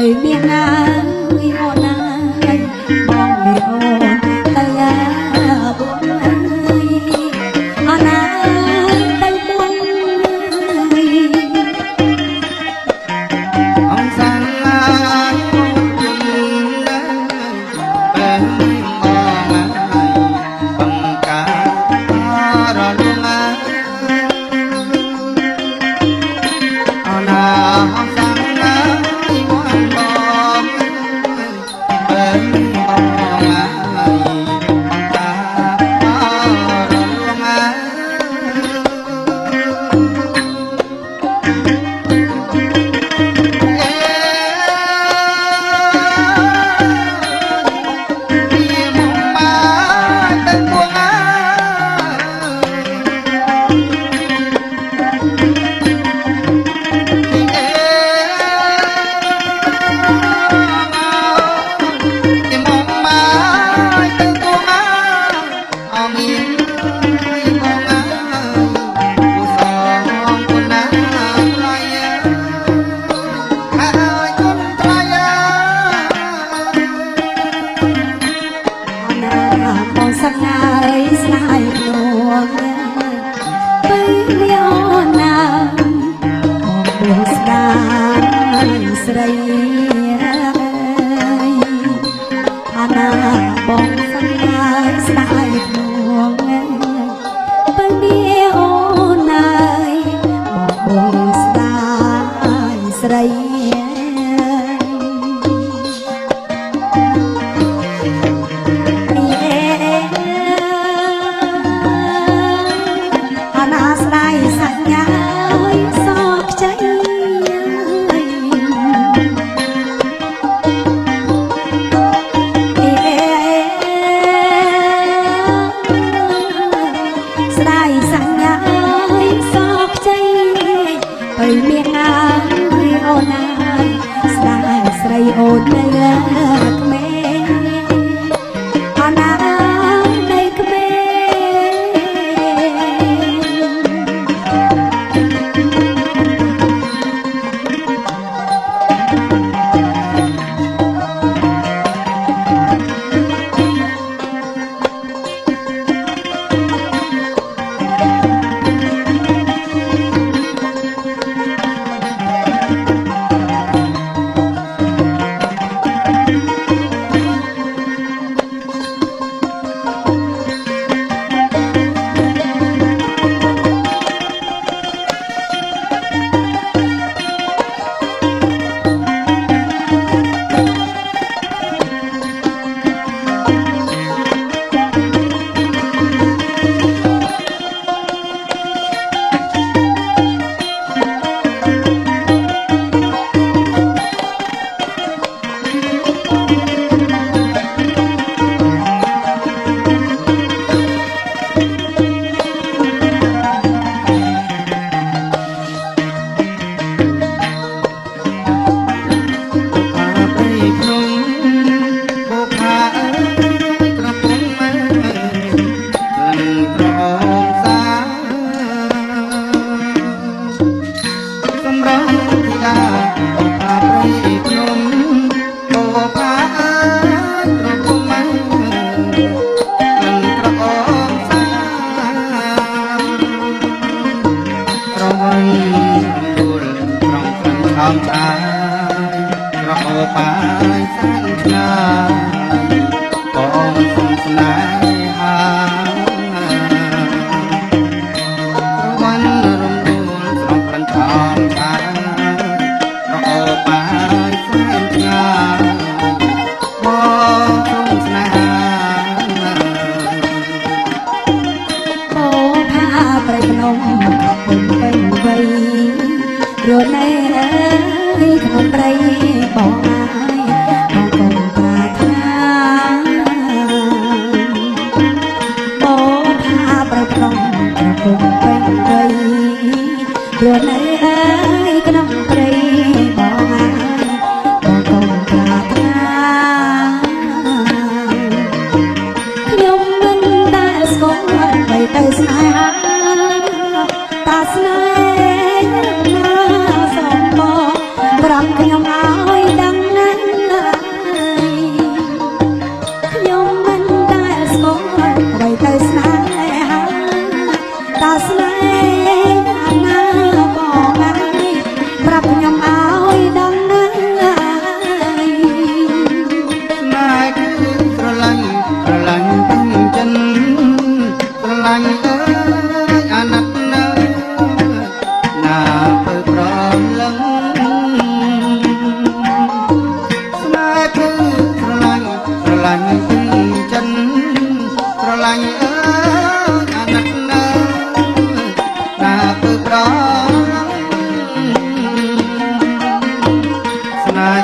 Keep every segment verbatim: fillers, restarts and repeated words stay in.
ខ្ញុំឲ្យដឹង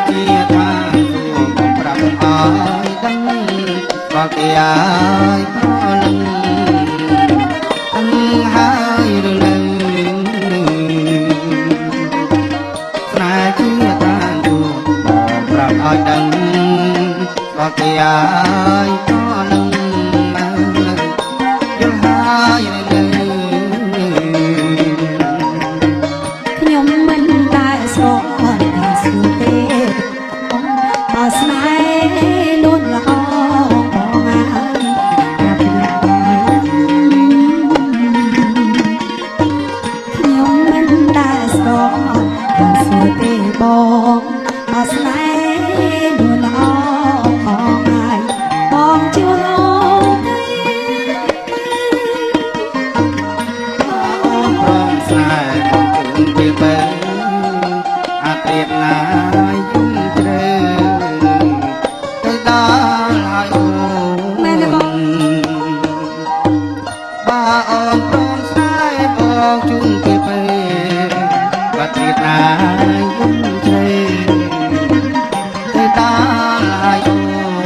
ជាថាសួរបងប្រាប់ឲ្យដឹងក៏គេឲ្យប្រលឹងអឹងហើយឬនៅស្នេហ៍ជាថាសួរបងប្រាប់ឲ្យដឹងក៏គេឲ្យប្រលឹងយល់ហើយនៅខ្ញុំមិនតែស្រកអត់តែស្គាល់ទេបើស្នេហ៍លួនល្អបងហើយតែពីហើយខ្ញុំមិនតែស្រកអត់តែស្គាល់ទេបងបើស្នេហ៍លួនល្អបងហើយបងជួលអាត្រៀបណាយំជ្រៅទៅដល់ហើយអូនមែនទេបងបើអូនព្រមស្នេហ៍បងជូនពេលពេលអាត្រៀបណាយំជ្រៅទៅដល់ហើយអូន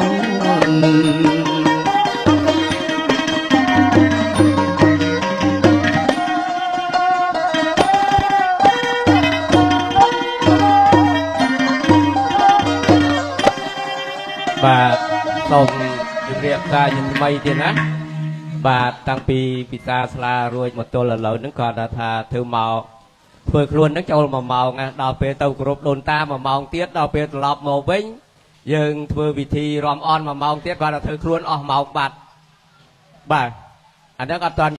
បាទសូមជម្រាបសារជាថ្មីទៀតណាបាទតាំងពីពិសាស្លារួចមកទល់ឥឡូវហ្នឹងគាត់ថាធ្វើមកធ្វើខ្លួនហ្នឹងចូលមួយម៉ោងណាដល់ពេលទៅគ្រប់ដូនតាមួយម៉ោងទៀតដល់ពេលត្រឡប់មកវិញយើងធ្វើវិធីរំអន់មួយម៉ោងទៀតគាត់ថាធ្វើខ្លួនអស់ម៉ោងបាត់បាទអានេះអត់ទាន់